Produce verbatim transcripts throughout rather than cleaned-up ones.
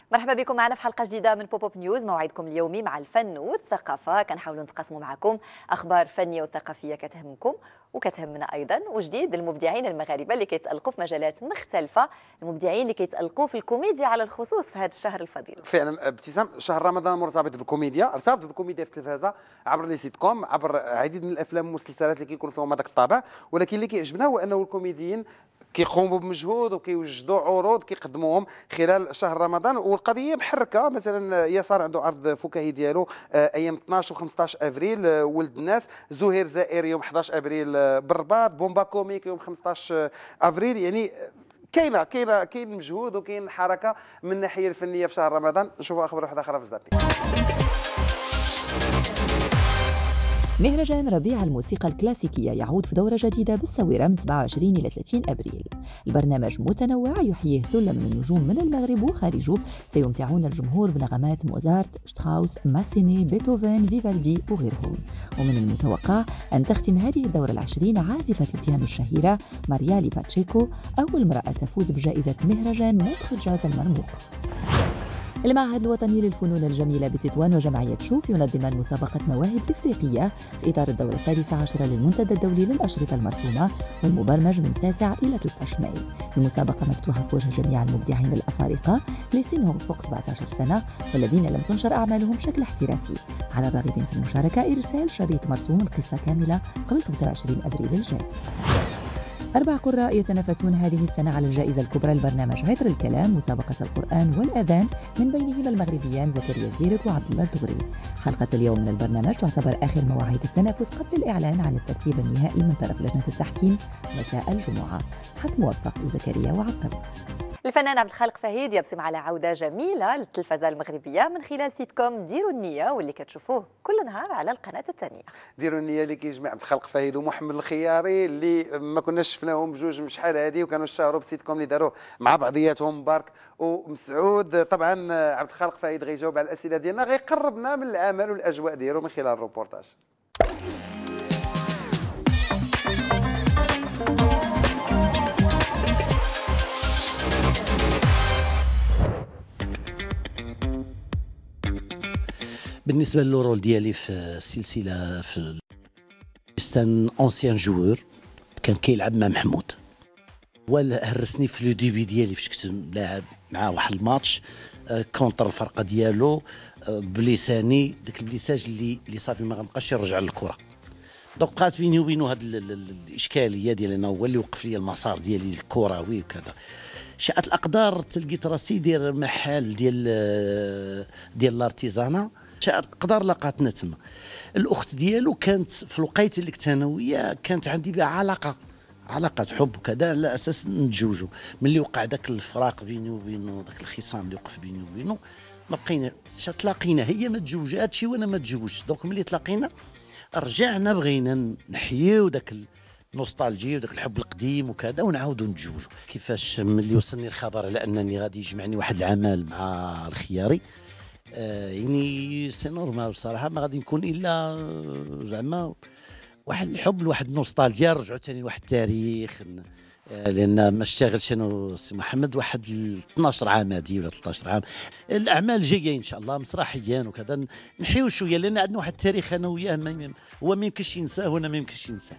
مرحبا بكم معنا في حلقة جديدة من بوب اب نيوز، موعدكم اليومي مع الفن والثقافة. كنحاولوا نتقاسموا معكم أخبار فنية وثقافية كتهمكم وكتهمنا أيضا، وجديد المبدعين المغاربة اللي كيتألقوا في مجالات مختلفة، المبدعين اللي كيتألقوا في الكوميديا على الخصوص في هذا الشهر الفضيل. فعلا ابتسام، شهر رمضان مرتبط بالكوميديا، ارتبط بالكوميديا في التلفازة عبر لي سيت كوم، عبر عديد من الأفلام والمسلسلات اللي كيكون فيهم هذاك الطابع، ولكن اللي كيعجبنا هو أنه الكوميديين كيقوموا بمجهود وكيوجدوا عروض كيقدموهم خلال شهر رمضان، والقضيه محركه. مثلا يسار عنده عرض فكاهي ديالو ايام اثناش و خمسطاش افريل ولد الناس، زهير زائر يوم حداش افريل بالرباط، بومبا كوميك يوم خمسطاش افريل. يعني كاينه كاينه كاين مجهود وكاين حركه من الناحيه الفنيه في شهر رمضان. نشوفوا اخبار واحده اخرى في الزابي. مهرجان ربيع الموسيقى الكلاسيكية يعود في دورة جديدة بالسويرة من سبعة وعشرين إلى ثلاثين أبريل. البرنامج متنوع يحييه ثلة من النجوم من المغرب وخارجه، سيمتعون الجمهور بنغمات موزارت، شتراوس، ماسيني، بيتهوفن، فيفالدي وغيرهم. ومن المتوقع أن تختم هذه الدورة العشرين عازفة البيانو الشهيرة ماريالي باتشيكو، أول امرأة تفوز بجائزة مهرجان مونتخ جاز المرموق. المعهد الوطني للفنون الجميلة بتطوان وجمعية شوف ينظمان مسابقة مواهب إفريقية في إطار الدورة السادسة عشرة للمنتدى الدولي للأشرطة المرسومة والمبرمج من تاسع إلى ثلاثة عشر ماي. المسابقة مفتوحة في وجه جميع المبدعين الأفارقة اللي سنهم فوق سبعة عشر سنة والذين لم تنشر أعمالهم بشكل احترافي. على الراغبين في المشاركة إرسال شريط مرسوم القصة كاملة قبل خمسة وعشرين أبريل الجاي. أربع قراء يتنافسون هذه السنة على الجائزة الكبرى لبرنامج عطر الكلام، مسابقة القرآن والأذان، من بينهما المغربيان زكريا الزيرك وعبد الله الدغري. حلقة اليوم من البرنامج تعتبر آخر مواعيد التنافس قبل الإعلان عن الترتيب النهائي من طرف لجنة التحكيم مساء الجمعة. حظ موفق لزكريا وعبد الله. الفنان عبد الخالق فهيد يبصم على عودة جميلة للتلفزة المغربية من خلال سيت كوم ديروا النية، واللي كتشوفوه كل نهار على القناة الثانية. ديروا النية اللي كيجمع عبد الخالق فهيد ومحمد الخياري، اللي ما كناش شفناهم بجوج من شحال هذه، وكانوا اشتهروا بسيت كوم اللي داروه مع بعضياتهم مبارك ومسعود. طبعا عبد الخالق فهيد غيجاوب على الأسئلة ديالنا، غيقربنا من الأعمال والأجواء ديالو من خلال الروبورتاج. بالنسبه للرول ديالي في السلسله، في ستان اونسيان جوور كان كيلعب مع محمود، وهرسني في لو ديبي ديالي فاش كنت لاعب مع واحد الماتش كونتر الفرقه ديالو بلساني، داك البليساج اللي اللي صافي ما غنبقاش يرجع للكره. دونك بقات بيني وبينه هاد الاشكاليه ديال انه هو اللي وقف لي المسار ديالي الكروي وكذا. شاءت الاقدار تلقيت راسي داير محل ديال ديال الارتيزانا، شاءت الاقدار لقاتنا تما. الاخت ديالو كانت في الوقيته اللي كنت انا وياه كانت عندي بها علاقه علاقه حب وكذا، على اساس نتزوجوا. ملي وقع داك الفراق بيني وبينه، داك الخصام اللي وقف بيني وبينه، ما بقينا تلاقينا، هي ما تزوجاتش وانا ما تزوجتش. دونك ملي تلاقينا رجعنا بغينا نحييو داك النوستالجي وداك الحب القديم وكذا ونعاودوا نتزوجوا. كيفاش ملي وصلني الخبر على انني غادي يجمعني واحد العمل مع الخياري، آه يعني سي نورمال بصراحه، ما غادي نكون الا زعما واحد الحب لواحد النوستالجيا، رجعوا ثاني لواحد التاريخ. آه لان ما اشتغلتش انا سي محمد واحد اثناش عام هادي ولا ثلاثة عشر عام. الاعمال جايه ان شاء الله مسرحيا وكذا، نحيو شويه لان عندنا واحد التاريخ انا وياه هو ما يمكنش ينساه وانا ما يمكنش ننساه.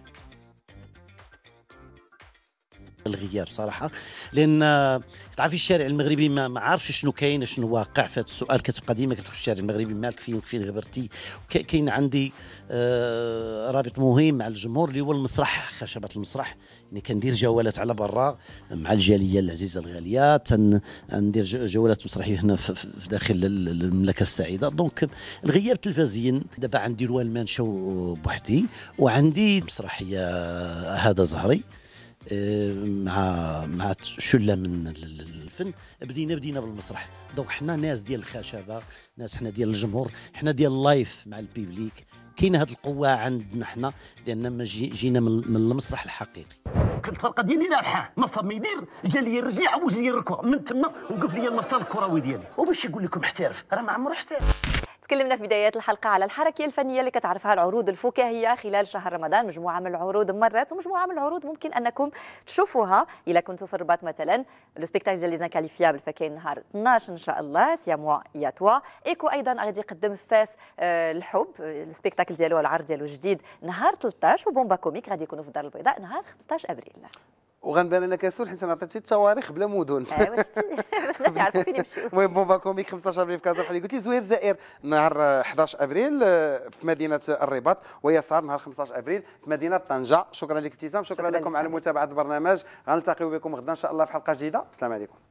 الغياب صراحه، لان تعرفي الشارع المغربي ما, ما عارفش شنو كاين شنو واقع. في هذا السؤال كتبقى ديما كتقول الشارع المغربي مالك فين فين غبرتي. كاين عندي آه رابط مهم مع الجمهور اللي هو المسرح، خشبه المسرح. يعني كندير جولات على برا مع الجاليه العزيزه الغاليه، ندير جولات مسرحيه هنا في, في داخل المملكه السعيده. دونك الغياب تلفزيا دابا عندي روان شو بوحدي، وعندي مسرحيه هذا زهري مع مع شله من الفن. بدينا بدينا بالمسرح. دونك حنا ناس ديال الخشبه، ناس حنا ديال الجمهور، حنا ديال اللايف مع البيبليك. كاينه هذه القوه عندنا حنا لان ما جينا من المسرح الحقيقي. كنت الفرقه ديالي رابحه، مصاب ما يدير جا لي الرجلي عوج لي الركوع من تما، وقف لي المسار الكروي ديالي. وباش يقول لكم احترف، راه ما عمرو احترف. تكلمنا في بدايات الحلقة على الحركة الفنية اللي كتعرفها العروض الفكاهية خلال شهر رمضان، مجموعة من العروض مرات ومجموعة من العروض ممكن أنكم تشوفوها إلا كنتوا في الرباط مثلا. لو سبيكتاكل ديال لي زانكاليفيابل فكاين نهار اثناش إن شاء الله، سيا موا يا توا. إيكو أيضا غادي يقدم فاس آه الحب، السبيكتاكل ديالو العرض ديالو جديد نهار ثلاثطاش، وبومبا كوميك غادي يكونوا في الدار البيضاء نهار خمسطاش أبريل. وغنبان انا كسول حيت انا عطيتي التواريخ بلا مدن. اه واش باش الناس يعرفوا فين يمشيو. المهم بومبا كوميك خمسطاش ابريل في كازا بحال قلتي، زوير زائر نهار حداش ابريل في مدينه الرباط، ويسار نهار خمسطاش ابريل في مدينه طنجه. شكرا لك ابتسام، شكرا, شكرا لكم على متابعه البرنامج، غنلتقيو بكم غدا ان شاء الله في حلقه جديده. السلام عليكم.